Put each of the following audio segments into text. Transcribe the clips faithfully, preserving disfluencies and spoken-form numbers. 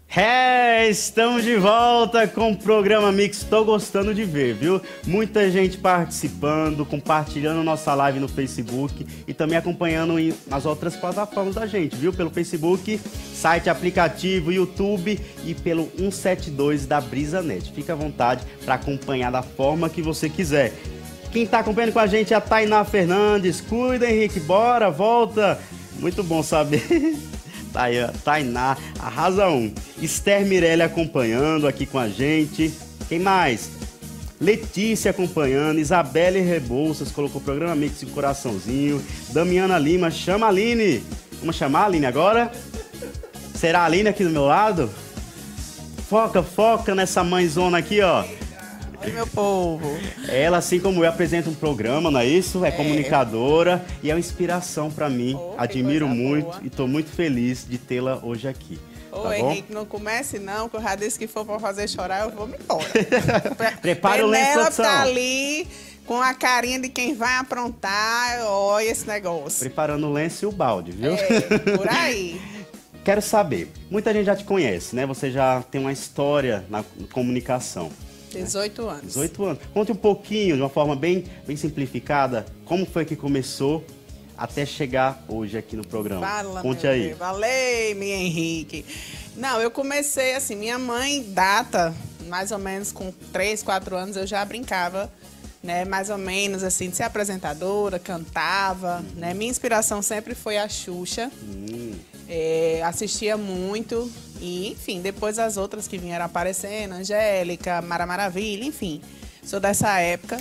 É, estamos de volta com o programa Mix. Tô gostando de ver, viu? Muita gente participando, compartilhando nossa live no Facebook e também acompanhando nas outras plataformas da gente, viu? Pelo Facebook, site, aplicativo, YouTube e pelo cento e setenta e dois da BrisaNet. Fica à vontade para acompanhar da forma que você quiser. Quem tá acompanhando com a gente é a Tainá Fernandes. Cuida, Henrique, bora, volta. Muito bom saber. Tainá, arrasa um. Esther Mirelli acompanhando aqui com a gente. Quem mais? Letícia acompanhando. Isabelle Rebouças colocou o programa Mix de coraçãozinho. Damiana Lima, chama a Aline. Vamos chamar a Aline agora? Será a Aline aqui do meu lado? Foca, foca nessa mãezona aqui, ó. Oi, meu povo. Ela, assim como eu, apresenta um programa, não é isso? É, é. comunicadora e é uma inspiração pra mim. Oh, admiro muito boa. E tô muito feliz de tê-la hoje aqui. Ô, tá Henrique, não comece não, que eu já disse que for pra fazer chorar, eu vou me embora. Prepara o lenço, produção. Ela tá ali com a carinha de quem vai aprontar, olha esse negócio. Preparando o lenço e o balde, viu? É, por aí. Quero saber, muita gente já te conhece, né? Você já tem uma história na comunicação. dezoito anos. dezoito anos. Conte um pouquinho, de uma forma bem, bem simplificada, como foi que começou até chegar hoje aqui no programa. Fala, Conte meu aí. Deus. Valeu, minha Henrique. Não, eu comecei assim, minha mãe data, mais ou menos com três, quatro anos, eu já brincava, né? Mais ou menos assim, de ser apresentadora, cantava, hum. né? Minha inspiração sempre foi a Xuxa. Hum. É, assistia muito e, enfim, depois as outras que vieram aparecendo, Angélica, Mara Maravilha, enfim, sou dessa época.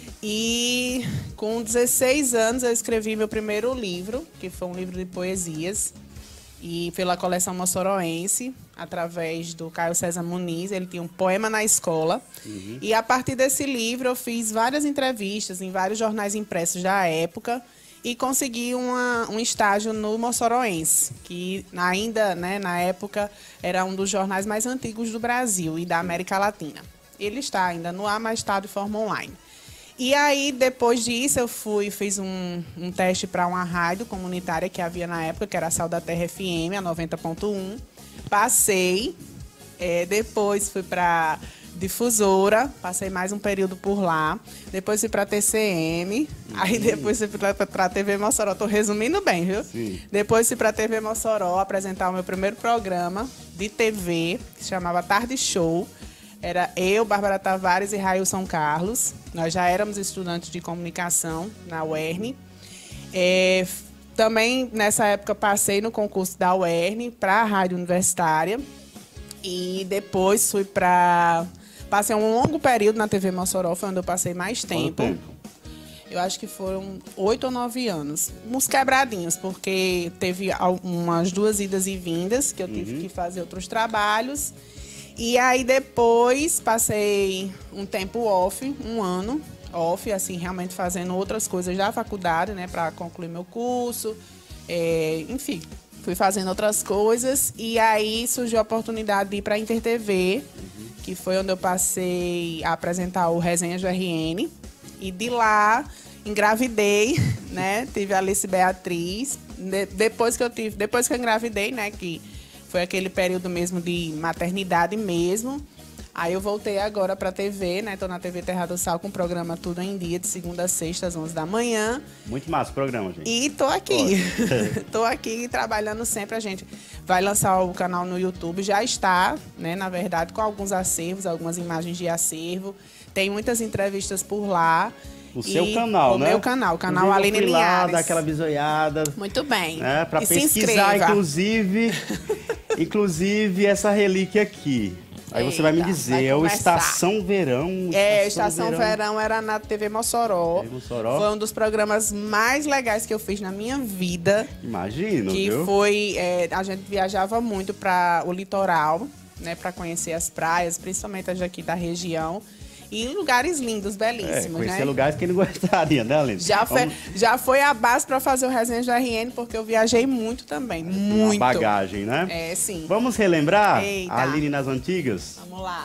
E com dezesseis anos eu escrevi meu primeiro livro, que foi um livro de poesias, e pela coleção moçoroense, através do Caio César Muniz. Ele tinha um poema na escola. Uhum. E a partir desse livro eu fiz várias entrevistas em vários jornais impressos da época, e consegui uma, um estágio no Moçoroense, que ainda, né, na época, era um dos jornais mais antigos do Brasil e da América Latina. Ele está ainda no ar, mas está de forma online. E aí, depois disso, eu fui, fiz um, um teste para uma rádio comunitária que havia na época, que era a Sal da Terra F M, a noventa ponto um. Passei, é, depois fui para Difusora, passei mais um período por lá. Depois fui para T C M, uhum. aí depois fui para a T V Mossoró. Tô resumindo bem, viu? Sim. Depois fui para a T V Mossoró apresentar o meu primeiro programa de T V, que se chamava Tarde Show. Era eu, Bárbara Tavares e Railson Carlos. Nós já éramos estudantes de comunicação na U E R N. É, também, nessa época, passei no concurso da U E R N para a Rádio Universitária. E depois fui para... Passei um longo período na T V Mossoró, foi onde eu passei mais tempo. tempo. Eu acho que foram oito ou nove anos. Uns quebradinhos, porque teve umas duas idas e vindas, que eu tive uhum. que fazer outros trabalhos. E aí depois passei um tempo off, um ano off, assim, realmente fazendo outras coisas da faculdade, né, para concluir meu curso. É, enfim, fui fazendo outras coisas. E aí surgiu a oportunidade de ir para a Inter T V, uhum. que foi onde eu passei a apresentar o Resenhas do R N. E de lá engravidei, né? Tive a Alice Beatriz. De, depois que eu tive, depois que eu engravidei, né? Que foi aquele período mesmo de maternidade mesmo. Aí eu voltei agora para a T V, né? Tô na T V Terra do Sal com o programa Tudo em Dia, de segunda a sexta, às onze da manhã. Muito massa o programa, gente. E tô aqui. Tô aqui trabalhando sempre. A gente vai lançar o canal no YouTube. Já está, né? Na verdade, com alguns acervos, algumas imagens de acervo. Tem muitas entrevistas por lá. O seu canal, o né? O meu canal, o canal Aline Linhares. Lá, dá aquela bisoiada. Muito bem. Né? Para pesquisar, inscreva. inclusive, inclusive, essa relíquia aqui. Aí Eita, você vai me dizer, vai é o Estação Verão. É, Estação Verão. Verão era na T V Mossoró. T V Mossoró. Foi um dos programas mais legais que eu fiz na minha vida. Imagino, que viu? foi, é, a gente viajava muito para o litoral, né, para conhecer as praias, principalmente as daqui da região. E em lugares lindos, belíssimos, é, conhecer né? lugares que ele gostaria, né, Aline? Já foi, já foi a base para fazer o Resenha do R N, porque eu viajei muito também, muito. Uma bagagem, né? É, sim. Vamos relembrar Eita. a Aline nas antigas? Vamos lá.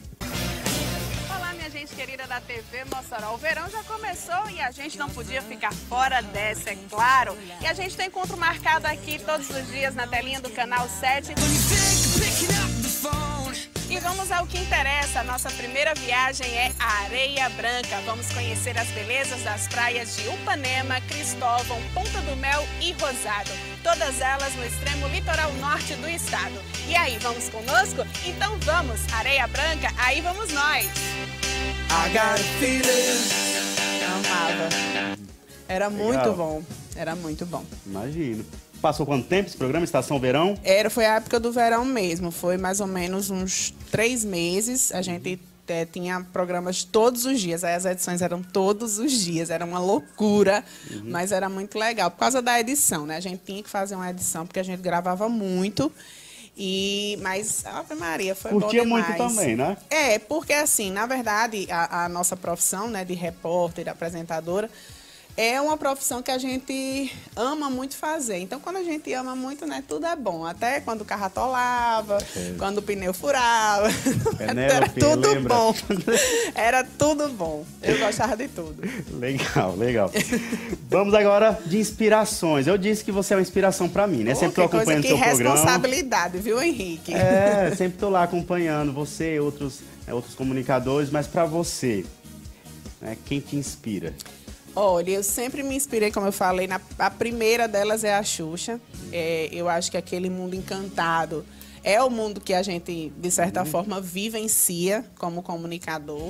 Olá, minha gente querida da T V Mossoró. O verão já começou e a gente não podia ficar fora dessa, é claro. E a gente tem encontro marcado aqui todos os dias na telinha do Canal sete. E vamos ao que interessa. A nossa primeira viagem é a Areia Branca. Vamos conhecer as belezas das praias de Upanema, Cristóvão, Ponta do Mel e Rosado. Todas elas no extremo litoral norte do estado. E aí, vamos conosco? Então vamos! Areia Branca, aí vamos nós! I got a feeling. Amava. Era Legal. muito bom. Era muito bom. Imagino. Passou quanto tempo esse programa? Estação Verão? Era, foi a época do verão mesmo. Foi mais ou menos uns três meses. A gente é, tinha programas todos os dias. Aí as edições eram todos os dias. Era uma loucura, uhum. mas era muito legal. Por causa da edição, né? A gente tinha que fazer uma edição, porque a gente gravava muito. E, mas, Ave Maria, foi Curtia bom demais. muito também, né? É, porque assim, na verdade, a, a nossa profissão, né, de repórter, de apresentadora, é uma profissão que a gente ama muito fazer. Então, quando a gente ama muito, né, tudo é bom. Até quando o carro atolava, é. quando o pneu furava. Era tudo lembra? bom. Era tudo bom. Eu gostava de tudo. Legal, legal. Vamos agora de inspirações. Eu disse que você é uma inspiração pra mim, né? Oh, sempre tô acompanhando o seu programa. Que responsabilidade, viu, Henrique? É, sempre tô lá acompanhando você e outros, né, outros comunicadores. Mas pra você, né, quem te inspira? Olha, eu sempre me inspirei, como eu falei, na, a primeira delas é a Xuxa. É, eu acho que aquele mundo encantado é o mundo que a gente, de certa uhum. forma, vivencia como comunicador.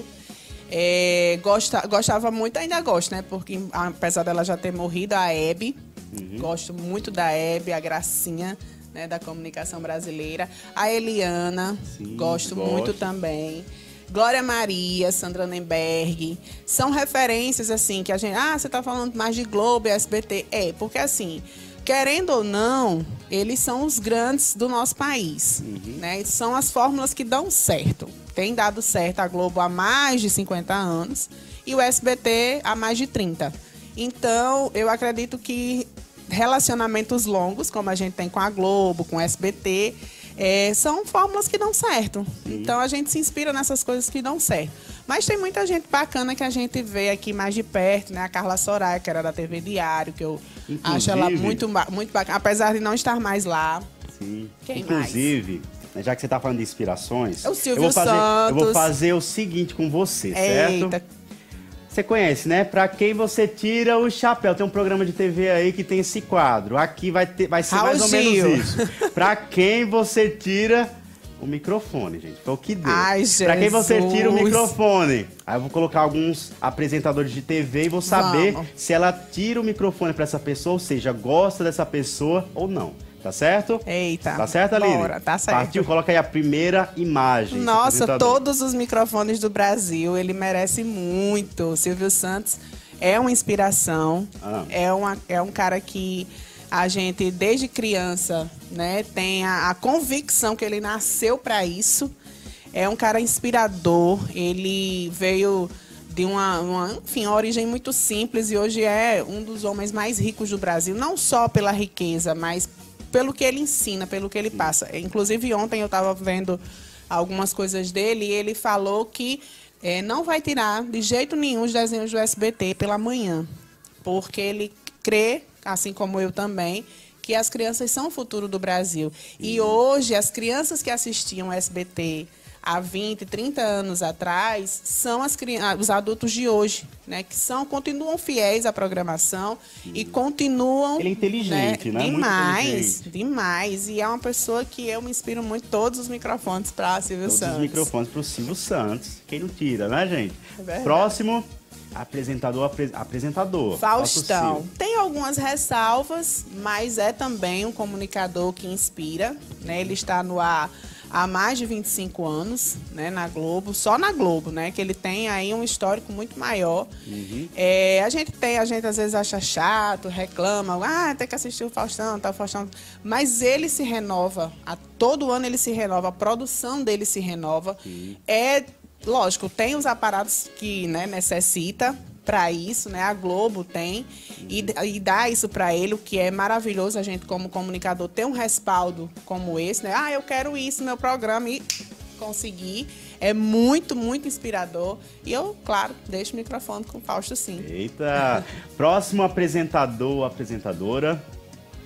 É, gosta, gostava muito, ainda gosto, né? Porque apesar dela já ter morrido, a Hebe. Uhum. Gosto muito da Hebe, a Gracinha, né, da comunicação brasileira. A Eliana, Sim, gosto, gosto muito também. Glória Maria, Sandra Nemberg, são referências, assim, que a gente... Ah, você tá falando mais de Globo e S B T. É, porque, assim, querendo ou não, eles são os grandes do nosso país, uhum. né? São as fórmulas que dão certo. Tem dado certo a Globo há mais de cinquenta anos e o S B T há mais de trinta. Então, eu acredito que relacionamentos longos, como a gente tem com a Globo, com o S B T... É, são fórmulas que dão certo. Sim. Então, a gente se inspira nessas coisas que dão certo. Mas tem muita gente bacana que a gente vê aqui mais de perto, né? A Carla Soraya, que era da T V Diário, que eu Inclusive, acho ela muito, muito bacana, apesar de não estar mais lá. Sim. Quem Inclusive, mais? já que você está falando de inspirações, o Silvio eu vou fazer, Santos. Eu vou fazer o seguinte com você, Eita. certo? Você conhece, né? Pra quem você tira o chapéu. Tem um programa de T V aí que tem esse quadro. Aqui vai, ter, vai ser Raul mais ou Gil. menos isso. Pra quem você tira o microfone, gente. Foi o que deu. Ai, pra quem você tira o microfone. Aí eu vou colocar alguns apresentadores de T V e vou saber Vamos. se ela tira o microfone pra essa pessoa, ou seja, gosta dessa pessoa ou não. Tá certo? Eita. Tá certo, Aline? Bora, tá certo. Partiu, coloca aí a primeira imagem. Nossa, todos os microfones do Brasil, ele merece muito. O Silvio Santos é uma inspiração. Ah. É, uma, é um cara que a gente, desde criança, né, tem a, a convicção que ele nasceu para isso. É um cara inspirador. Ele veio de uma, uma, enfim, uma origem muito simples e hoje é um dos homens mais ricos do Brasil. Não só pela riqueza, mas pelo que ele ensina, pelo que ele passa. Inclusive, ontem eu estava vendo algumas coisas dele e ele falou que é, não vai tirar de jeito nenhum os desenhos do S B T pela manhã, porque ele crê, assim como eu também, que as crianças são o futuro do Brasil. E hoje, as crianças que assistiam S B T há vinte, trinta anos atrás, são as, os adultos de hoje, né? Que são, continuam fiéis à programação Sim. e continuam... Ele é inteligente, né? né? Demais, inteligente. demais. E é uma pessoa que eu me inspiro muito, todos os microfones para Silvio todos Santos. Todos os microfones para o Silvio Santos. Quem não tira, né, gente? É Próximo, apresentador, apre, apresentador. Faustão. Tem algumas ressalvas, mas é também um comunicador que inspira, né? Ele está no ar há mais de vinte e cinco anos, né, na Globo, só na Globo, né, que ele tem aí um histórico muito maior. Uhum. É, a gente tem, a gente às vezes acha chato, reclama, ah, tem que assistir o Faustão, tá o Faustão, mas ele se renova, a todo ano ele se renova, a produção dele se renova. Uhum. É, lógico, tem os aparatos que, né, necessita para isso, né? A Globo tem e, e dá isso para ele, o que é maravilhoso a gente como comunicador ter um respaldo como esse, né? Ah, eu quero isso no meu programa e conseguir. É muito, muito inspirador. E eu, claro, deixo o microfone com o Fausto, sim. Eita! Próximo apresentador, apresentadora.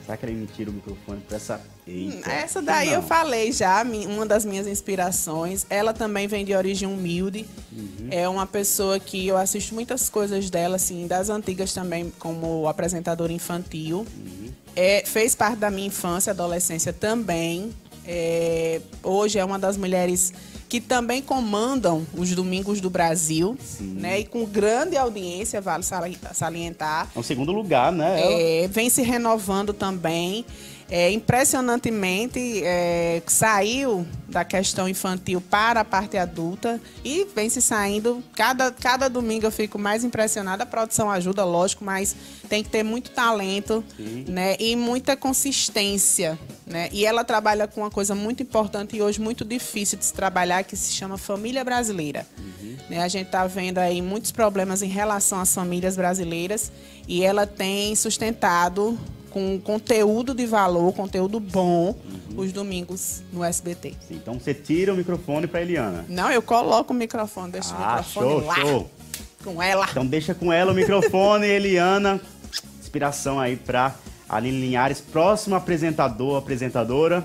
Será que ele me tira o microfone pra essa... Eita, essa daí não. eu falei já, uma das minhas inspirações. Ela também vem de origem humilde. Uhum. É uma pessoa que eu assisto muitas coisas dela, assim, das antigas também, como apresentadora infantil. Uhum. É, fez parte da minha infância, adolescência também. É, hoje é uma das mulheres que também comandam os Domingos do Brasil, Sim. né? E com grande audiência, vale salientar. É um segundo lugar, né? É, vem se renovando também. É, impressionantemente, é, saiu da questão infantil para a parte adulta e vem se saindo. Cada, cada domingo eu fico mais impressionada. A produção ajuda, lógico, mas tem que ter muito talento, né, e muita consistência. Né? E ela trabalha com uma coisa muito importante e hoje muito difícil de se trabalhar, que se chama família brasileira. Uhum. Né? A gente está vendo aí muitos problemas em relação às famílias brasileiras e ela tem sustentado com conteúdo de valor, conteúdo bom, uhum. os domingos no S B T. Sim, então você tira o microfone para Eliana. Não, eu coloco o microfone, deixo ah, o microfone show, lá show. com ela. Então deixa com ela o microfone, Eliana. Inspiração aí para Aline Linhares, próximo apresentador, apresentadora.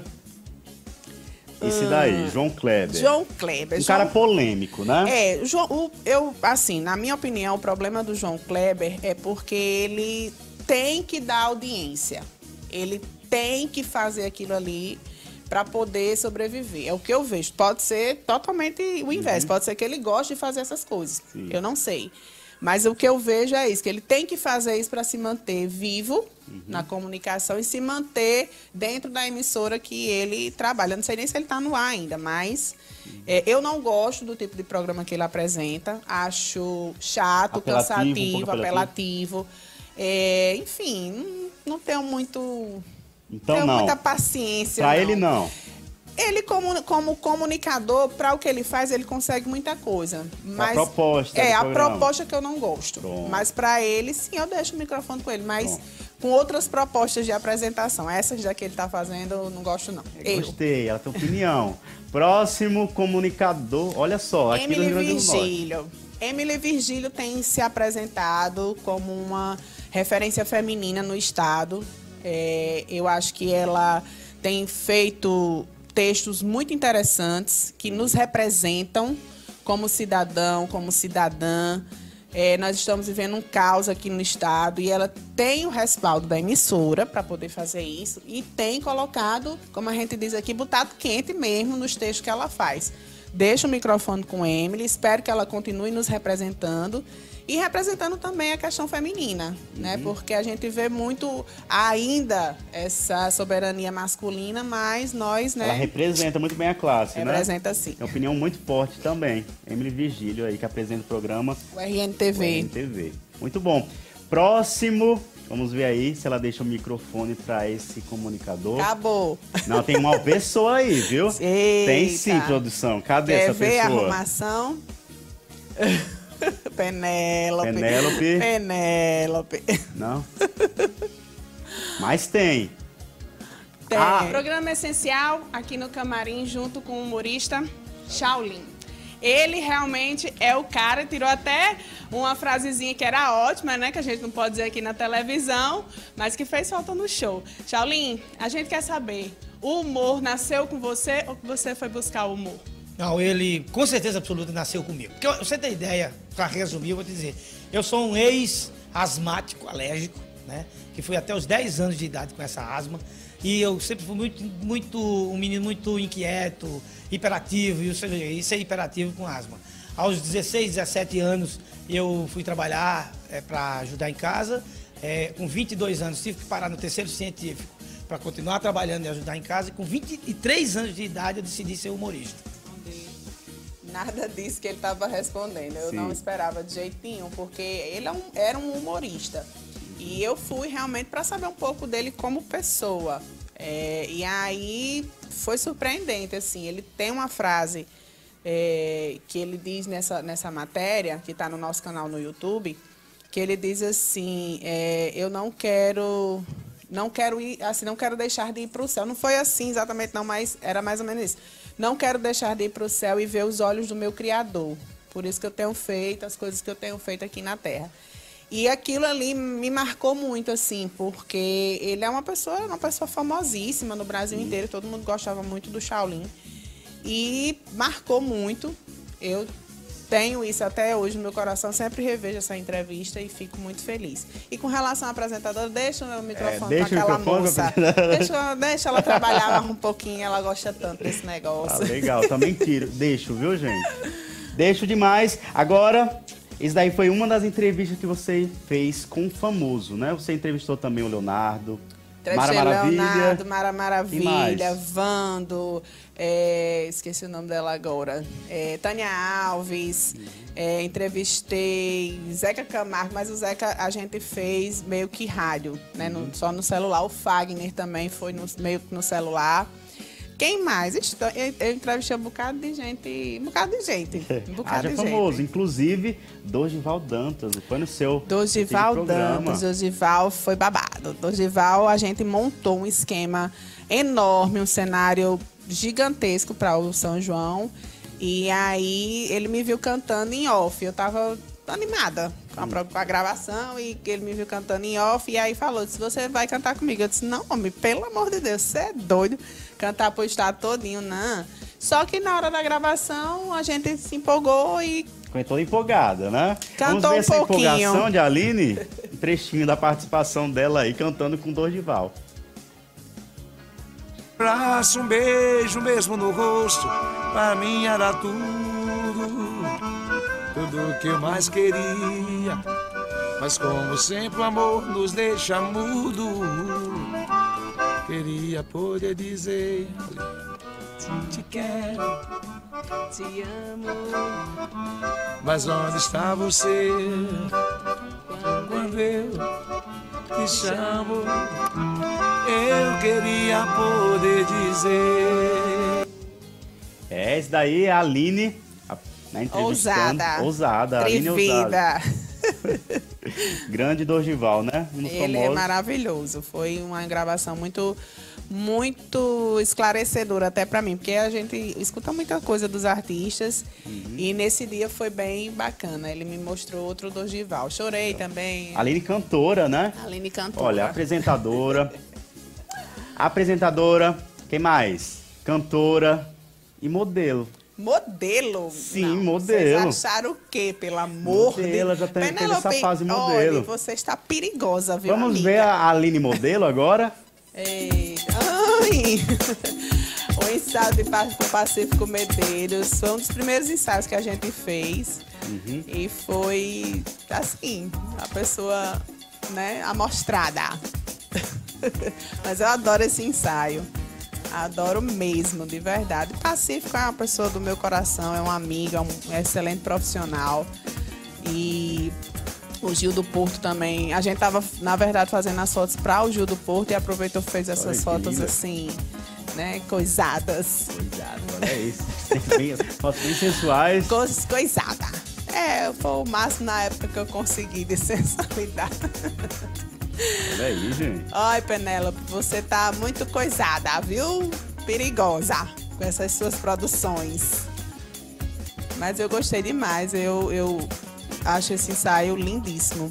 Esse daí, João Kleber. João Kleber. Um João... cara polêmico, né? É, o, eu, assim, na minha opinião, o problema do João Kleber é porque ele tem que dar audiência. Ele tem que fazer aquilo ali para poder sobreviver. É o que eu vejo. Pode ser totalmente o inverso. Uhum. Pode ser que ele goste de fazer essas coisas. Sim. Eu não sei. Mas o que eu vejo é isso, que ele tem que fazer isso para se manter vivo uhum. na comunicação e se manter dentro da emissora que ele trabalha. Eu não sei nem se ele está no ar ainda, mas uhum. é, eu não gosto do tipo de programa que ele apresenta. Acho chato, apelativo, cansativo, um apelativo. apelativo. É, enfim, não, não tenho muito... Então tenho não. muita paciência. Para não. ele, não. Ele, como, como comunicador, para o que ele faz, ele consegue muita coisa. Mas, a proposta É, a programa. proposta que eu não gosto. Pronto. Mas para ele, sim, eu deixo o microfone com ele. Mas Pronto. com outras propostas de apresentação. Essas já que ele está fazendo, eu não gosto, não. Eu gostei, ela tem opinião. Próximo comunicador, olha só, aqui Emily no Rio Grande do Norte. Virgílio. Emily Virgílio tem se apresentado como uma referência feminina no estado. É, eu acho que ela tem feito textos muito interessantes que nos representam como cidadão, como cidadã. É, nós estamos vivendo um caos aqui no estado e ela tem o respaldo da emissora para poder fazer isso e tem colocado, como a gente diz aqui, botado quente mesmo nos textos que ela faz. Deixo o microfone com a Emily, espero que ela continue nos representando e representando também a questão feminina, uhum. né? Porque a gente vê muito ainda essa soberania masculina, mas nós, né? Ela representa muito bem a classe, representa, né? Representa sim. Tem opinião muito forte também. Emily Virgílio aí, que apresenta o programa... O R N T V. O R N T V. Muito bom. Próximo, vamos ver aí se ela deixa o microfone para esse comunicador. Acabou. Não, tem uma pessoa aí, viu? Eita. Tem sim, produção. Cadê Quer essa ver pessoa? A arrumação? Penélope. Penélope. Penélope. Não? Mas tem. Tem. Ah. Programa essencial aqui no Camarim, junto com o humorista Shaolin. Ele realmente é o cara, tirou até uma frasezinha que era ótima, né? Que a gente não pode dizer aqui na televisão, mas que fez falta no show. Shaolin, a gente quer saber, o humor nasceu com você ou que você foi buscar o humor? Não, ele com certeza absoluta nasceu comigo. Porque você tem ideia, para resumir, eu vou te dizer, eu sou um ex-asmático, alérgico, né? Que fui até os dez anos de idade com essa asma. E eu sempre fui muito, muito, um menino muito inquieto, hiperativo, e isso é hiperativo com asma. Aos dezesseis, dezessete anos, eu fui trabalhar é, para ajudar em casa. É, com vinte e dois anos, tive que parar no terceiro científico para continuar trabalhando e ajudar em casa. E com vinte e três anos de idade, eu decidi ser humorista. Nada disso que ele estava respondendo. Eu Sim. não esperava de jeito nenhum, porque ele é um, era um humorista. E eu fui realmente para saber um pouco dele como pessoa. É, e aí foi surpreendente, assim. Ele tem uma frase é, que ele diz nessa, nessa matéria, que está no nosso canal no YouTube, que ele diz assim, é, eu não quero... Não quero ir, assim, não quero deixar de ir para o céu. Não foi assim exatamente, não, mas era mais ou menos isso. Não quero deixar de ir para o céu e ver os olhos do meu Criador. Por isso que eu tenho feito as coisas que eu tenho feito aqui na Terra. E aquilo ali me marcou muito, assim, porque ele é uma pessoa, uma pessoa famosíssima no Brasil inteiro, todo mundo gostava muito do Shaolin. E marcou muito. Eu tenho isso até hoje no meu coração, sempre revejo essa entrevista e fico muito feliz. E com relação à apresentadora, deixa o meu microfone é, para aquela moça. Pra... Deixa, deixa ela trabalhar mais um pouquinho, ela gosta tanto desse negócio. Ah, legal, também tiro. Deixo, viu, gente? Deixo demais. Agora... Isso daí foi uma das entrevistas que você fez com o famoso, né? Você entrevistou também o Leonardo, Mara Maravilha. Leonardo, Mara Maravilha, Vando, é, esqueci o nome dela agora, é, Tânia Alves, é, entrevistei Zeca Camargo, mas o Zeca a gente fez meio que rádio, né? No, só no celular. O Fagner também foi no, meio que no celular. Quem mais? Eu entrevistei um bocado de gente. Um bocado de gente. Um bocado Haja de famoso. gente. Inclusive, Dorival Dantas. Foi no seu. Dorival Dantas. Dorival foi babado. Dorival, a gente montou um esquema enorme, um cenário gigantesco para o São João. E aí ele me viu cantando em off. Eu tava animada com a, com a gravação e ele me viu cantando em off. E aí falou: se você vai cantar comigo? Eu disse: não, homem, pelo amor de Deus, você é doido. Cantar pro estado todinho, não. Só que na hora da gravação a gente se empolgou e... Cantou empolgada, né? Cantou Vamos ver um essa pouquinho. empolgação de Aline, um trechinho da participação dela aí, cantando com Dorival. Um abraço, um beijo mesmo no rosto, pra mim era tudo, tudo que eu mais queria. Mas como sempre o amor nos deixa mudo, queria poder dizer: te quero, te amo. Mas onde está você quando eu te chamo? Eu queria poder dizer. É, esse daí é a Aline, a, na entrevistando. Ousada. Ousada. Aline Atrevida. Grande Dorival, né? Um Ele famoso. é maravilhoso. Foi uma gravação muito, muito esclarecedora até pra mim, porque a gente escuta muita coisa dos artistas. Uhum. E nesse dia foi bem bacana. Ele me mostrou outro Dorival. Chorei também. Aline cantora, né? Aline cantora. Olha, apresentadora. apresentadora. Quem mais? Cantora e modelo. Modelo? Sim, não, modelo. Vocês acharam o quê? Pelo amor de Deus. Ela já tem, teve essa fase modelo. Olha, você está perigosa, viu, Vamos amiga? ver a Aline modelo agora? Ei, ai. O ensaio de Pacífico Medeiros foi um dos primeiros ensaios que a gente fez. Uhum. E foi, assim, a pessoa, né, amostrada. Mas eu adoro esse ensaio. Adoro mesmo, de verdade. Pacífico é uma pessoa do meu coração, é uma amiga, um excelente profissional. E o Gil do Porto também. A gente tava, na verdade, fazendo as fotos para o Gil do Porto e aproveitou e fez essas olha, fotos assim, né, coisadas. Coisadas, olha isso. Bem, fotos bem sensuais. Co coisada. É, foi o máximo na época que eu consegui de sensualidade. Olha aí, gente. Ai, Penélope, você tá muito coisada, viu? Perigosa com essas suas produções. Mas eu gostei demais. Eu, eu acho esse ensaio lindíssimo.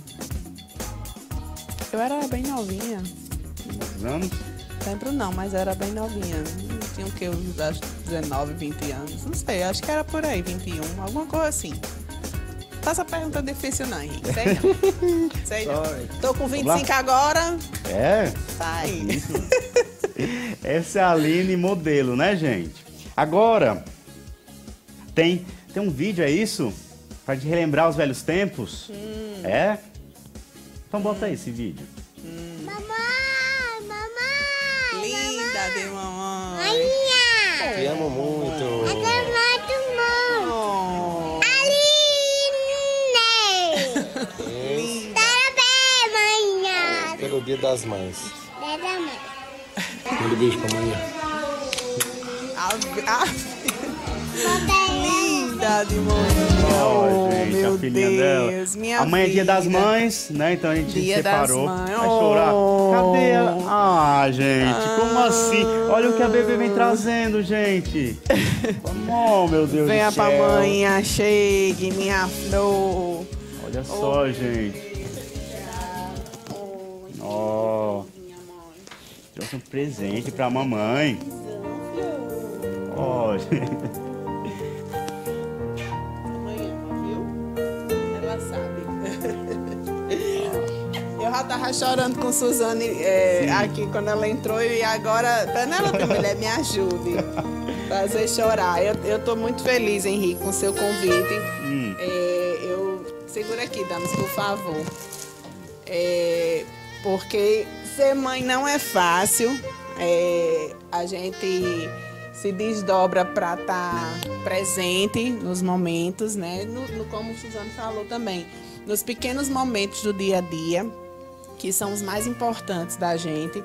Eu era bem novinha. Quantos anos? Lembro não, mas eu era bem novinha. Tinha o que? Uns dezenove, vinte anos. Não sei, acho que era por aí, vinte e um, alguma coisa assim. Faça pergunta difícil não, Henrique. Sei não. Sei não. Tô com vinte e cinco agora. É? Tá aí. Essa é a Aline modelo, né, gente? Agora, tem, tem um vídeo, é isso? Pra gente relembrar os velhos tempos? Hum. É? Então bota aí esse vídeo. Hum. Mamãe, mamãe. Linda de mamãe. Maninha. Te amo muito. Eu te amo muito. Oh. Aline. Parabéns, manhã. Pelo Dia das Mães. Dia da mãe. Manda beijo pra amanhã. A, a... Linda de mamãe. Oh, gente, meu a filhinha Deus, dela. minha Amanhã é dia das filha. mães, né? Então a gente Dia separou. das mães. Vai chorar. Oh. Cadê ela? Ah, gente, como assim? Olha o que a bebê vem trazendo, gente. Oh, meu Deus Venha do céu. pra manhã, chegue, minha flor. Olha só, gente. trouxe um presente pra mamãe. Olha. Amanhã, viu? Ela sabe. Eu já tava chorando com Suzane é, aqui quando ela entrou e agora, Penélope, mulher, me ajude. Fazer chorar. Eu, eu tô muito feliz, Henrique, com o seu convite. Hum. É, eu... Segura aqui, Damas, por favor. É, porque ser mãe não é fácil. É, a gente se desdobra para estar presente nos momentos, né? No, no, como o Suzane falou também, nos pequenos momentos do dia a dia, que são os mais importantes da gente.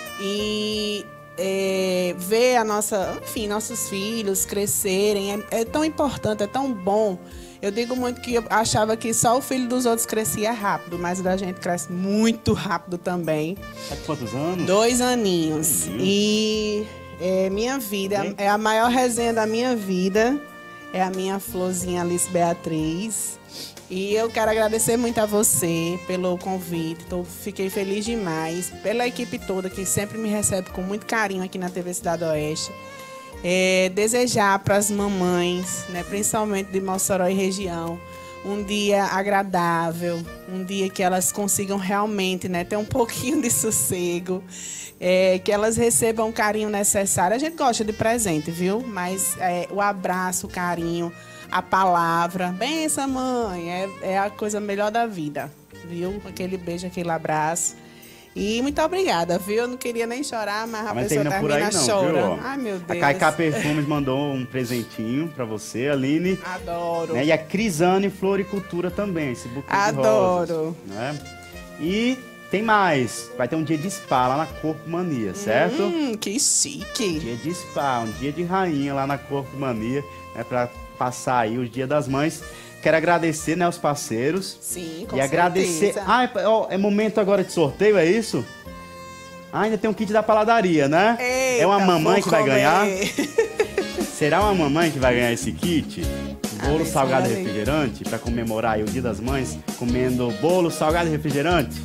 E é, ver a nossa, enfim, nossos filhos crescerem é, é tão importante, é tão bom. Eu digo muito que eu achava que só o filho dos outros crescia rápido, mas o da gente cresce muito rápido também. Tá com quantos anos? Dois aninhos. Uhum. E é, minha vida, Bem... é a maior resenha da minha vida, é a minha florzinha Alice Beatriz. E eu quero agradecer muito a você pelo convite. Tô, fiquei feliz demais. Pela equipe toda que sempre me recebe com muito carinho aqui na T V Cidade Oeste. É, desejar para as mamães, né, principalmente de Mossoró e região, um dia agradável, um dia que elas consigam realmente, né, ter um pouquinho de sossego, é, que elas recebam o carinho necessário. A gente gosta de presente, viu? Mas é, o abraço, o carinho, a palavra, benção, mãe, é, é a coisa melhor da vida, viu? Aquele beijo, aquele abraço. E muito obrigada, viu? Eu não queria nem chorar, mas a mas pessoa termina por termina aí não, chorando. viu? Ai, meu Deus. A Caiká Perfumes mandou um presentinho pra você, Aline. Adoro. Né? E a Crisane Floricultura também, esse buquê de Adoro. rosas, né? E tem mais. Vai ter um dia de spa lá na Corpo Mania, certo? Hum, que chique. Dia de spa, um dia de rainha lá na Corpo Mania, né? Pra passar aí os Dia das Mães. Quero agradecer, né, os parceiros. Sim, com E agradecer. certeza. Ah, é, ó, é momento agora de sorteio, é isso? Ah, ainda tem um kit da padaria, né? Eita, é uma mamãe que vai comer. ganhar? Será uma mamãe que vai ganhar esse kit? Bolo, Ah, salgado e sim. refrigerante, para comemorar aí o Dia das Mães, comendo bolo, salgado e refrigerante.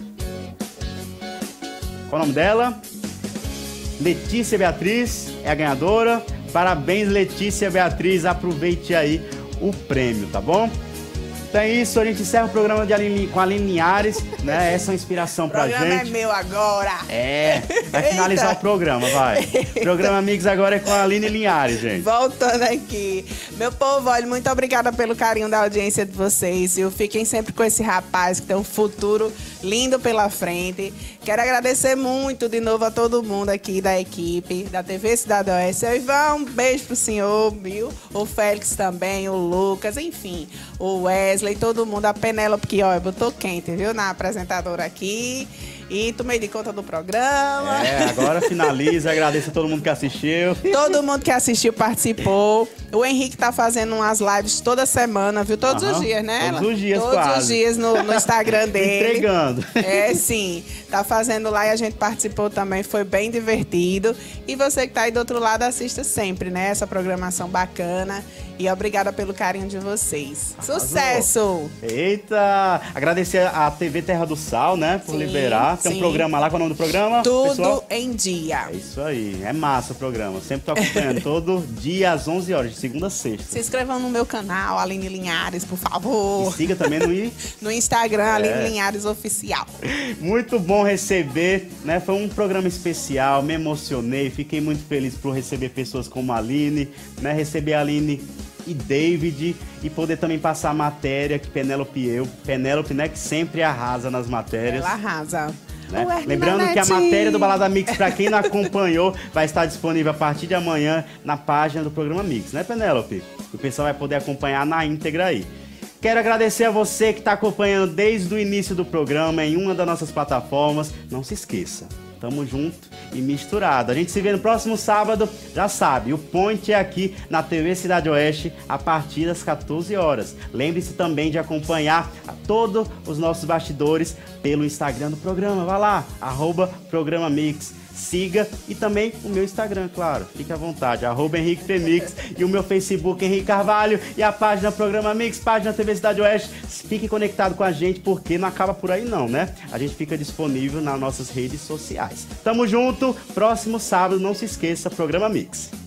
Qual o nome dela? Letícia Beatriz é a ganhadora. Parabéns, Letícia Beatriz. Aproveite aí o prêmio, tá bom? Então é isso, a gente encerra o programa de Aline, com a Aline Linhares, né? Essa é uma inspiração pra O programa gente. é meu agora. É, vai finalizar Eita. o programa, vai. O programa Amigos agora é com a Aline Linhares, gente. Voltando aqui. Meu povo, olha, muito obrigada pelo carinho da audiência de vocês, viu? Fiquem sempre com esse rapaz que tem um futuro lindo pela frente. Quero agradecer muito de novo a todo mundo aqui da equipe da T V Cidade Oeste. Seu Ivan, um beijo pro senhor, viu? O Félix também, o Lucas, enfim, o Wesley, todo mundo. A Penélope, que, ó, botou quente, viu? Na apresentadora aqui. E tomei de conta do programa. É, agora finaliza, agradeço a todo mundo que assistiu. Todo mundo que assistiu participou. O Henrique tá fazendo umas lives toda semana, viu? Todos Aham, os dias, né? todos ela? os dias, Todos quase. os dias no, no Instagram dele. Entregando. É, sim. Tá fazendo lá e a gente participou também. Foi bem divertido. E você que tá aí do outro lado, assista sempre, né? Essa programação bacana. E obrigada pelo carinho de vocês. Arrasou. Sucesso! Eita! Agradecer a T V Terra do Sal, né? Por Sim, liberar. Tem um sim. programa lá, qual é o nome do programa? Tudo pessoal? em dia. É isso aí, é massa o programa. Sempre tô acompanhando todo dia às onze horas, de segunda a sexta. Se inscrevam no meu canal, Aline Linhares, por favor. E siga também no I. No Instagram, É. Aline Linhares Oficial. Muito bom receber, né? Foi um programa especial, me emocionei, fiquei muito feliz por receber pessoas como a Aline, né? Receber a Aline e David e poder também passar a matéria que Penélope e eu, Penélope, né, que sempre arrasa nas matérias. Ela arrasa. Né? O Hermina Lembrando que a Nete. matéria do Balada Mix, para quem não acompanhou, vai estar disponível a partir de amanhã na página do programa Mix, né, Penélope? O pessoal vai poder acompanhar na íntegra aí. Quero agradecer a você que está acompanhando desde o início do programa em uma das nossas plataformas. Não se esqueça, tamo junto e misturado. A gente se vê no próximo sábado, já sabe, o Point é aqui na T V Cidade Oeste a partir das quatorze horas. Lembre-se também de acompanhar a todos os nossos bastidores pelo Instagram do programa. Vai lá, arroba Programa Mix. siga. E também o meu Instagram, claro. Fique à vontade, arroba Henrique Pmix. E o meu Facebook, Henrique Carvalho. E a página Programa Mix, página T V Cidade Oeste. Fique conectado com a gente, porque não acaba por aí não, né? A gente fica disponível nas nossas redes sociais. Tamo junto. Próximo sábado, não se esqueça, Programa Mix.